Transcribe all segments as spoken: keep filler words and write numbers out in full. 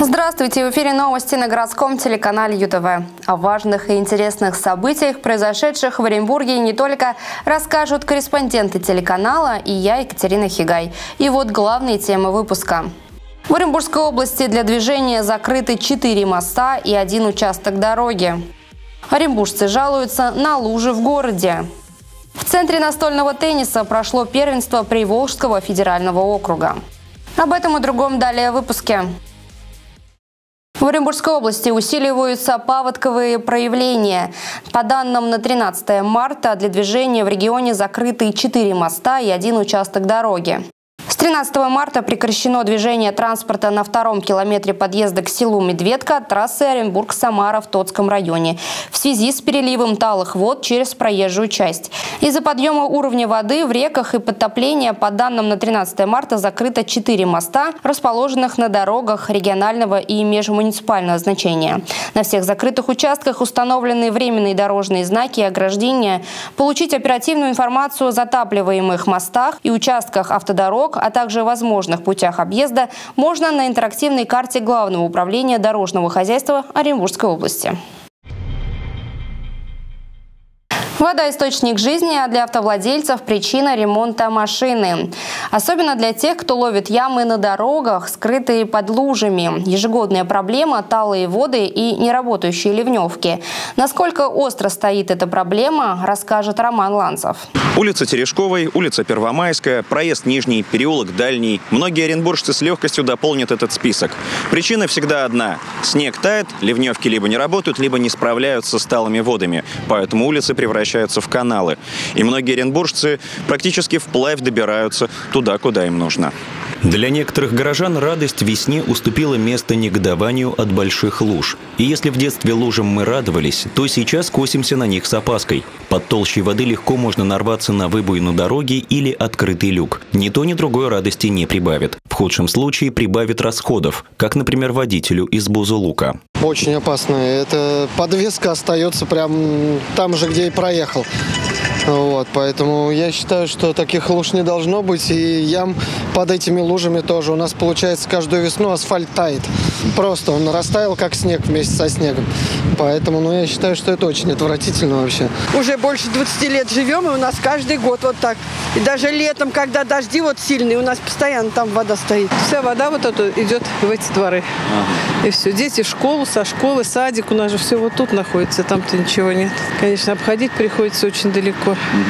Здравствуйте! В эфире новости на городском телеканале ЮТВ. О важных и интересных событиях, произошедших в Оренбурге, не только расскажут корреспонденты телеканала и я, Екатерина Хигай. И вот главные темы выпуска. В Оренбургской области для движения закрыты четыре моста и один участок дороги. Оренбуржцы жалуются на лужи в городе. В центре настольного тенниса прошло первенство Приволжского федерального округа. Об этом и другом далее в выпуске. В Оренбургской области усиливаются паводковые проявления. По данным на тринадцатое марта для движения в регионе закрыты четыре моста и один участок дороги. С тринадцатого марта прекращено движение транспорта на втором километре подъезда к селу Медведка от трассы Оренбург-Самара в Тотском районе в связи с переливом талых вод через проезжую часть. Из-за подъема уровня воды в реках и подтопления по данным на тринадцатое марта закрыто четыре моста, расположенных на дорогах регионального и межмуниципального значения. На всех закрытых участках установлены временные дорожные знаки и ограждения. Получить оперативную информацию о затапливаемых мостах и участках автодорог, а также возможных путях объезда можно на интерактивной карте Главного управления дорожного хозяйства Оренбургской области. Вода – источник жизни, а для автовладельцев – причина ремонта машины. Особенно для тех, кто ловит ямы на дорогах, скрытые под лужами. Ежегодная проблема – талые воды и неработающие ливневки. Насколько остро стоит эта проблема, расскажет Роман Ланцев. Улица Терешковой, улица Первомайская, проезд Нижний, переулок Дальний. Многие оренбуржцы с легкостью дополнят этот список. Причина всегда одна – снег тает, ливневки либо не работают, либо не справляются с талыми водами. Поэтому улицы превращаются в каналы. И многие оренбуржцы практически вплавь добираются туда, куда им нужно. Для некоторых горожан радость весне уступила место негодованию от больших луж. И если в детстве лужам мы радовались, то сейчас косимся на них с опаской. Под толщей воды легко можно нарваться на выбоину дороги или открытый люк. Ни то, ни другое радости не прибавит. В худшем случае прибавит расходов, как, например, водителю из Бузулука. Очень опасно. Эта подвеска остается прям там же, где и проехал. Вот, поэтому я считаю, что таких луж не должно быть, и ям под этими лужами тоже. У нас, получается, каждую весну асфальт тает. Просто он растаял, как снег вместе со снегом. Поэтому, ну, я считаю, что это очень отвратительно вообще. Уже больше двадцати лет живем, и у нас каждый год вот так. И даже летом, когда дожди вот сильные, у нас постоянно там вода стоит. Вся вода вот эта идет в эти дворы. Ага. И все. Дети в школу, со школы, садик. У нас же все вот тут находится, там-то ничего нет. Конечно, обходить приходится очень далеко.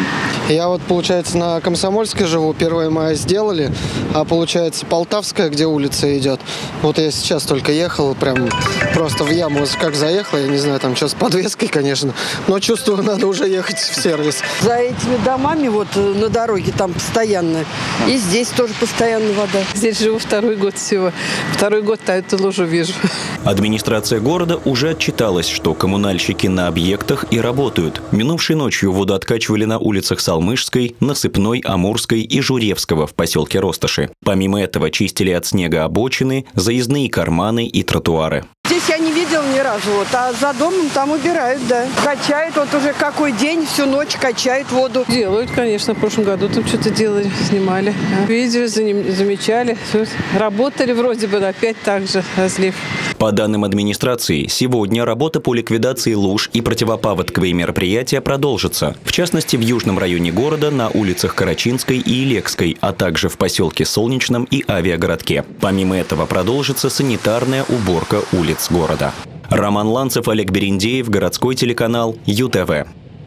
Я вот, получается, на Комсомольской живу, первое мая сделали, а получается Полтавская, где улица идет. Вот я сейчас только ехал, прям просто в яму, как заехал, я не знаю, там что с подвеской, конечно, но чувствую, надо уже ехать в сервис. За этими домами вот на дороге там постоянно, и здесь тоже постоянно вода. Здесь живу второй год всего, второй год эту лужу вижу. Администрация города уже отчиталась, что коммунальщики на объектах и работают. Минувшей ночью воду откачивали на улицах Салмышской, Насыпной, Амурской и Журевского в поселке Ростоши. Помимо этого чистили от снега обочины, заездные карманы и тротуары. Здесь я не видела ни разу, вот, а за домом там убирают, да. Качают, вот уже какой день, всю ночь качают воду. Делают, конечно, в прошлом году там что-то делали, снимали. Видели, замечали, работали вроде бы, опять так же разлив. По данным администрации, сегодня работа по ликвидации луж и противопаводковые мероприятия продолжатся. В частности, в южном районе города, на улицах Карачинской и Илекской, а также в поселке Солнечном и Авиагородке. Помимо этого продолжится санитарная уборка улиц города. Роман Ланцев, Олег Берендеев, городской телеканал ЮТВ.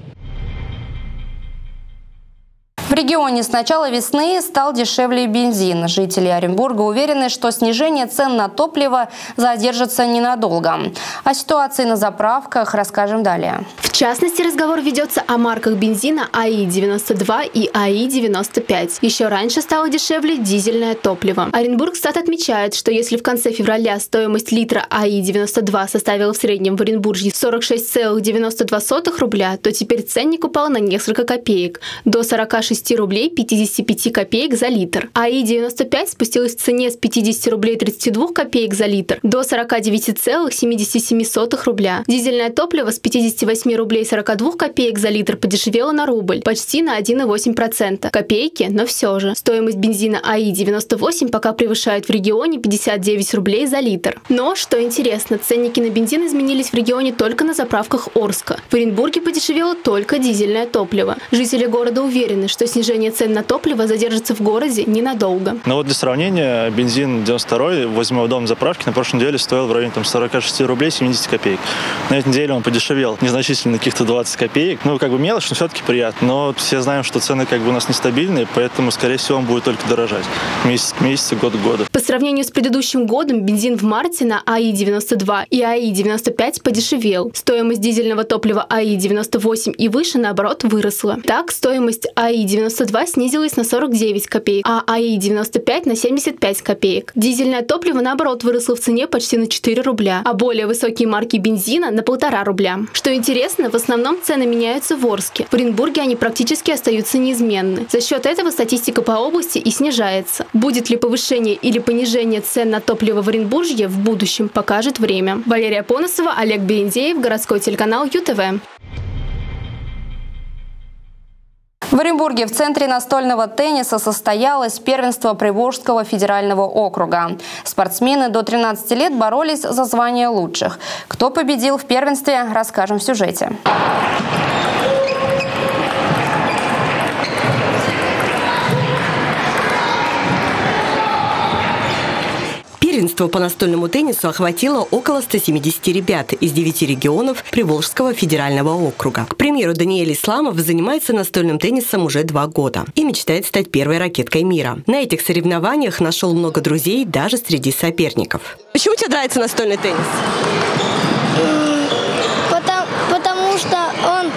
В регионе с начала весны стал дешевле бензин. Жители Оренбурга уверены, что снижение цен на топливо задержится ненадолго. О ситуации на заправках расскажем далее. В частности, разговор ведется о марках бензина АИ девяносто два и АИ девяносто пять. Еще раньше стало дешевле дизельное топливо. Оренбургстат отмечает, что если в конце февраля стоимость литра АИ девяносто два составила в среднем в Оренбурге сорок шесть целых девяносто две сотых рубля, то теперь ценник упал на несколько копеек – до сорока шести шести рублей пятидесяти пяти копеек за литр. АИ девяносто пять спустилась в цене с пятидесяти рублей тридцати двух копеек за литр до сорока девяти целых семидесяти семи сотых рубля. Дизельное топливо с пятидесяти восьми рублей сорока двух копеек за литр подешевело на рубль, почти на один и восемь десятых процента. Копейки, но все же. Стоимость бензина АИ девяносто восемь пока превышает в регионе пятьдесят девять рублей за литр. Но, что интересно, ценники на бензин изменились в регионе только на заправках Орска. В Оренбурге подешевело только дизельное топливо. Жители города уверены, что снижение цен на топливо задержится в городе ненадолго. Ну вот для сравнения, бензин девяносто второй возле моего дома заправки на прошлой неделе стоил в районе там, сорока шести рублей семидесяти копеек. На этой неделе он подешевел незначительно на каких-то двадцать копеек. Ну, как бы мелочь, но все-таки приятно. Но все знаем, что цены как бы у нас нестабильные, поэтому, скорее всего, он будет только дорожать. Месяц к месяцу, год к году. По сравнению с предыдущим годом, бензин в марте на АИ девяносто два и АИ девяносто пять подешевел. Стоимость дизельного топлива АИ девяносто восемь и выше, наоборот, выросла. Так, стоимость АИ девяносто два снизилась на сорок девять копеек, а АИ девяносто пять на семьдесят пять копеек. Дизельное топливо, наоборот, выросло в цене почти на четыре рубля, а более высокие марки бензина на полтора рубля. Что интересно, в основном цены меняются в Орске. В Оренбурге они практически остаются неизменны. За счет этого статистика по области и снижается. Будет ли повышение или понижение цен на топливо в Оренбуржье в будущем, покажет время. Валерия Поносова, Олег Берендеев, городской телеканал ЮТВ. В Оренбурге в центре настольного тенниса состоялось первенство Приволжского федерального округа. Спортсмены до тринадцати лет боролись за звание лучших. Кто победил в первенстве, расскажем в сюжете. Первенство по настольному теннису охватило около ста семидесяти ребят из девяти регионов Приволжского федерального округа. К примеру, Даниэль Исламов занимается настольным теннисом уже два года и мечтает стать первой ракеткой мира. На этих соревнованиях нашел много друзей даже среди соперников. Почему тебе нравится настольный теннис? Потому, потому что он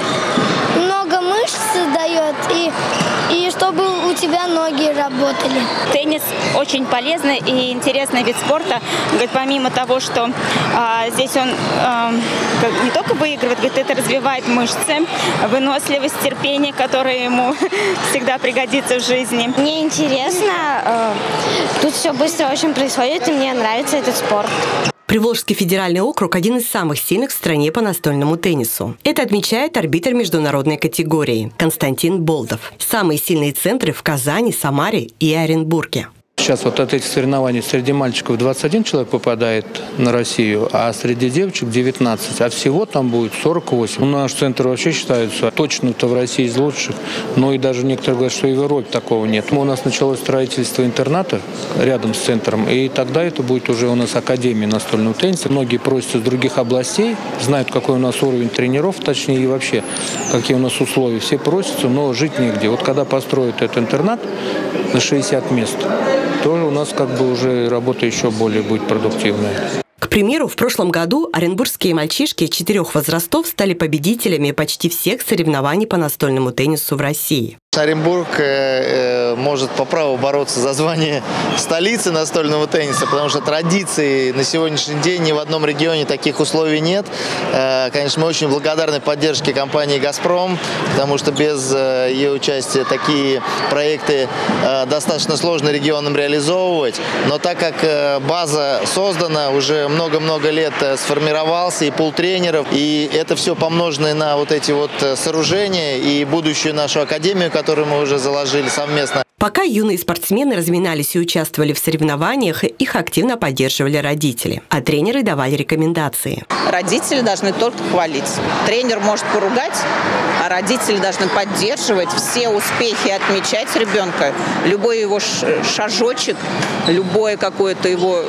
много мышц дает и, и чтобы у тебя ноги работали. Теннис очень полезный и интересный вид спорта. Говорит, помимо того, что а, здесь он а, не только выигрывает, говорит, это развивает мышцы, выносливость, терпение, которое ему всегда пригодится в жизни. Мне интересно, э, тут все быстро очень происходит, и мне нравится этот спорт. Приволжский федеральный округ – один из самых сильных в стране по настольному теннису. Это отмечает арбитр международной категории Константин Болдов. Самые сильные центры в Казани, Самаре и Оренбурге. Сейчас вот от этих соревнований среди мальчиков двадцать один человек попадает на Россию, а среди девочек девятнадцать. А всего там будет сорок восемь. Наш центр вообще считается точно-то в России из лучших. Но и даже некоторые говорят, что и в Европе такого нет. У нас началось строительство интерната рядом с центром. И тогда это будет уже у нас академия настольного тенниса. Многие просят из других областей, знают, какой у нас уровень тренеров, точнее и вообще, какие у нас условия. Все просятся, но жить негде. Вот когда построят этот интернат на шестьдесят мест, тоже у нас как бы уже работа еще более будет продуктивная. К примеру, в прошлом году оренбургские мальчишки четырех возрастов стали победителями почти всех соревнований по настольному теннису в России. Оренбург э, может по праву бороться за звание столицы настольного тенниса, потому что традиций на сегодняшний день ни в одном регионе таких условий нет. Э, конечно, мы очень благодарны поддержке компании «Газпром», потому что без э, ее участия такие проекты э, достаточно сложно регионам реализовывать. Но так как э, база создана, уже много-много лет э, сформировался и пул тренеров, и это все помноженное на вот эти вот сооружения и будущую нашу академию, которую мы уже заложили совместно. Пока юные спортсмены разминались и участвовали в соревнованиях, их активно поддерживали родители, а тренеры давали рекомендации. Родители должны только хвалить. Тренер может поругать, а родители должны поддерживать, все успехи отмечать ребенка. Любой его шажочек, любое какое-то его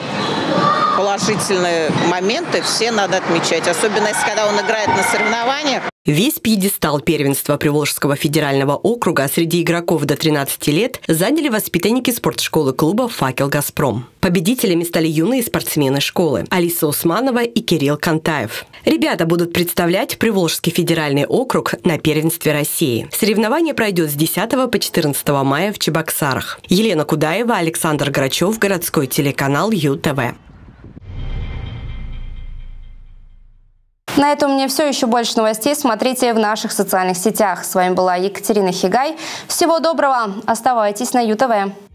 положительные моменты все надо отмечать. Особенно, если когда он играет на соревнованиях. Весь пьедестал первенства Приволжского федерального округа среди игроков до тринадцати лет заняли воспитанники спортшколы клуба «Факел Газпром». Победителями стали юные спортсмены школы Алиса Усманова и Кирилл Кантаев. Ребята будут представлять Приволжский федеральный округ на первенстве России. Соревнование пройдет с десятого по четырнадцатое мая в Чебоксарах. Елена Кудаева, Александр Грачев, городской телеканал ЮТВ. На этом у меня все. Еще больше новостей смотрите в наших социальных сетях. С вами была Екатерина Хигай. Всего доброго. Оставайтесь на ЮТВ.